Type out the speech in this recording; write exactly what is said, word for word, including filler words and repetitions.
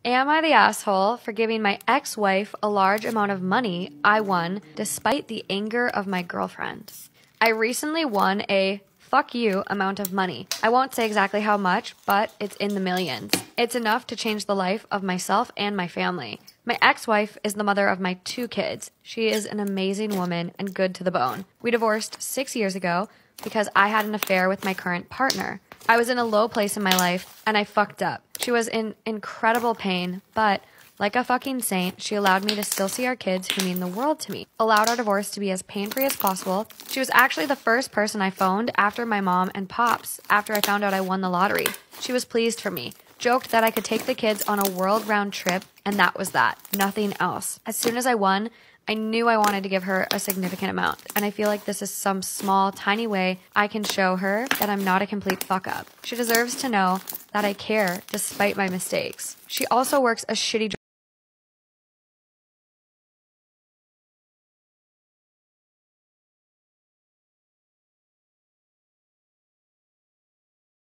Am I the asshole for giving my ex-wife a large amount of money I won despite the anger of my girlfriend? I recently won a fuck you amount of money. I won't say exactly how much, but it's in the millions. It's enough to change the life of myself and my family. My ex-wife is the mother of my two kids. She is an amazing woman and good to the bone. We divorced six years ago because I had an affair with my current partner. I was in a low place in my life and I fucked up. She was in incredible pain, but like a fucking saint, she allowed me to still see our kids who mean the world to me. Allowed our divorce to be as pain-free as possible. She was actually the first person I phoned after my mom and pops after I found out I won the lottery. She was pleased for me. Joked that I could take the kids on a world-round trip, and that was that. Nothing else. As soon as I won, I knew I wanted to give her a significant amount, and I feel like this is some small, tiny way I can show her that I'm not a complete fuck-up. She deserves to know that I care despite my mistakes. She also works a shitty job.